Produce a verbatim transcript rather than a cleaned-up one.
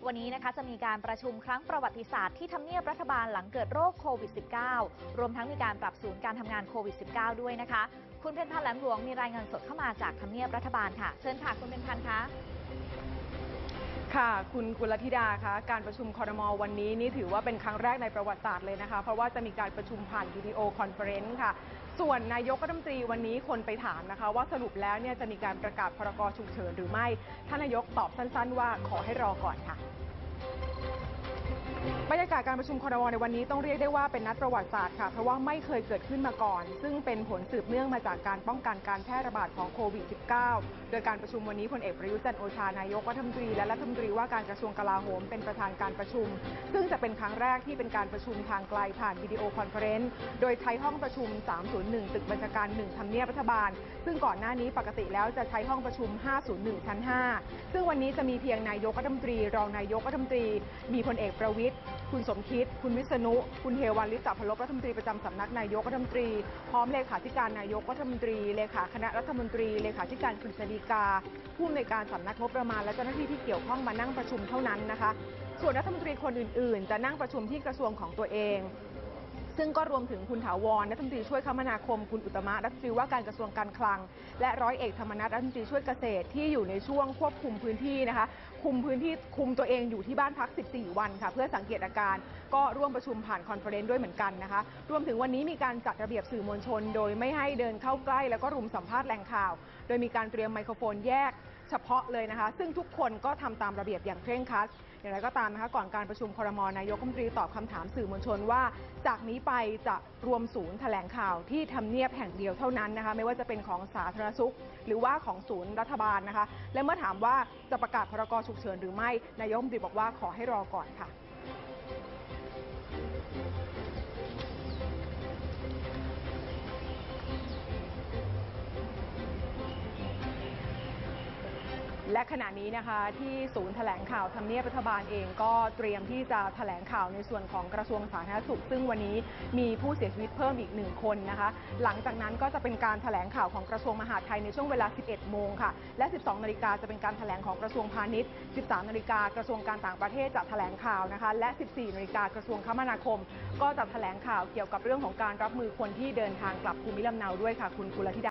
วันนี้นะคะจะมีการประชุมครั้งประวัติศาสตร์ที่ทำเนียบรัฐบาลหลังเกิดโรคโควิด สิบเก้า รวมทั้งมีการปรับศูนย์การทำงานโควิด สิบเก้า ด้วยนะคะคุณเพ็ญพันธ์ แหลมหลวงมีรายงานสดเข้ามาจากทำเนียบรัฐบาลค่ะเชิญค่ะคุณเพ็ญพันธ์คะค่ะคุณกุลธิดาคะการประชุมครม.วันนี้นี่ถือว่าเป็นครั้งแรกในประวัติศาสตร์เลยนะคะเพราะว่าจะมีการประชุมผ่านวิดีโอคอนเฟอเรนซ์ค่ะส่วนนายกรัฐมนตรีวันนี้คนไปถามนะคะว่าสรุปแล้วเนี่ยจะมีการประกาศพรกฉุกเฉินหรือไม่ท่านนายกตอบสั้นๆว่าขอให้รอก่อนค่ะบรรยากาศการประชุมครม.ในวันนี้ต้องเรียกได้ว่าเป็นนัดประวัติศาสตร์ค่ะเพราะว่าไม่เคยเกิดขึ้นมาก่อนซึ่งเป็นผลสืบเนื่องมาจากการป้องกันการแพร่ระบาดของโควิด สิบเก้า โดยการประชุมวันนี้พลเอกประยุทธ์จันทร์โอชานายกรัฐมนตรีและรัฐมนตรีว่าการกระทรวงกลาโหมเป็นประธานการประชุมซึ่งจะเป็นครั้งแรกที่เป็นการประชุมทางไกลผ่านวิดีโอคอนเฟอเรนซ์โดยใช้ห้องประชุมสามศูนย์หนึ่งตึกบัญชาการหนึ่งทำเนียบรัฐบาลซึ่งก่อนหน้านี้ปกติแล้วจะใช้ห้องประชุมห้าศูนย์หนึ่งชั้นห้าซึ่งวันนี้จะมีเพียงนายกรัฐมนตรีรองนายกรัฐมนตรีมีพลเอกประวิตรคุณสมคิดคุณวิษณุคุณเทวันลิปตพลบรัฐมนตรีประจำสำนักนายกรัฐมนตรีพร้อมเลขาธิการนายกรัฐมนตรีเลขาคณะรัฐมนตรีเลขาธิการกฤษฎีกาผู้อำนวยการสำนักงบประมาณและเจ้าหน้าที่ที่เกี่ยวข้องมานั่งประชุมเท่านั้นนะคะส่วนรัฐมนตรีคนอื่นๆจะนั่งประชุมที่กระทรวงของตัวเองซึ่งก็รวมถึงคุณถาวรรัฐมนตรีช่วยคมนาคมคุณอุตมะรัฐมนตรีว่าการกระทรวงการคลังและร้อยเอกธรรมนัสรัฐมนตรีช่วยเกษตรที่อยู่ในช่วงควบคุมพื้นที่นะคะคุมพื้นที่คุมตัวเองอยู่ที่บ้านพักสิบสี่วันค่ะเพื่อสังเกตอาการก็ร่วมประชุมผ่านคอนเฟอเรนซ์ด้วยเหมือนกันนะคะรวมถึงวันนี้มีการจัดระเบียบสื่อมวลชนโดยไม่ให้เดินเข้าใกล้แล้วก็รุมสัมภาษณ์แหล่งข่าวโดยมีการเตรียมไมโครโฟนแยกเฉพาะเลยนะคะซึ่งทุกคนก็ทำตามระเบียบอย่างเคร่งครัดอย่างไรก็ตามนะคะก่อนการประชุมครม.นายกรัฐมนตรีตอบคำถามสื่อมวลชนว่าจากนี้ไปจะรวมศูนย์แถลงข่าวที่ทำเนียบแห่งเดียวเท่านั้นนะคะไม่ว่าจะเป็นของสาธารณสุขหรือว่าของศูนย์รัฐบาลนะคะและเมื่อถามว่าจะประกาศพรกฉุกเฉินหรือไม่นายกรัฐมนตรีบอกว่าขอให้รอก่อนค่ะและขณะนี้นะคะที่ศูนย์แถลงข่าวทำเนียบรัฐบาลเองก็เตรียมที่จะแถลงข่าวในส่วนของกระทรวงสาธารณสุขซึ่งวันนี้มีผู้เสียชีวิตเพิ่มอีกหนึ่งคนนะคะหลังจากนั้นก็จะเป็นการแถลงข่าวของกระทรวงมหาดไทยในช่วงเวลา สิบเอ็ดโมงค่ะและ สิบสองนาฬิกาจะเป็นการแถลงของกระทรวงพาณิชย์ สิบสามนาฬิกากระทรวงการต่างประเทศจะแถลงข่าวนะคะและ สิบสี่นาฬิกากระทรวงคมนาคมก็จะแถลงข่าวเกี่ยวกับเรื่องของการรับมือคนที่เดินทางกลับภูมิลำเนาด้วยค่ะคุณกุลธิดา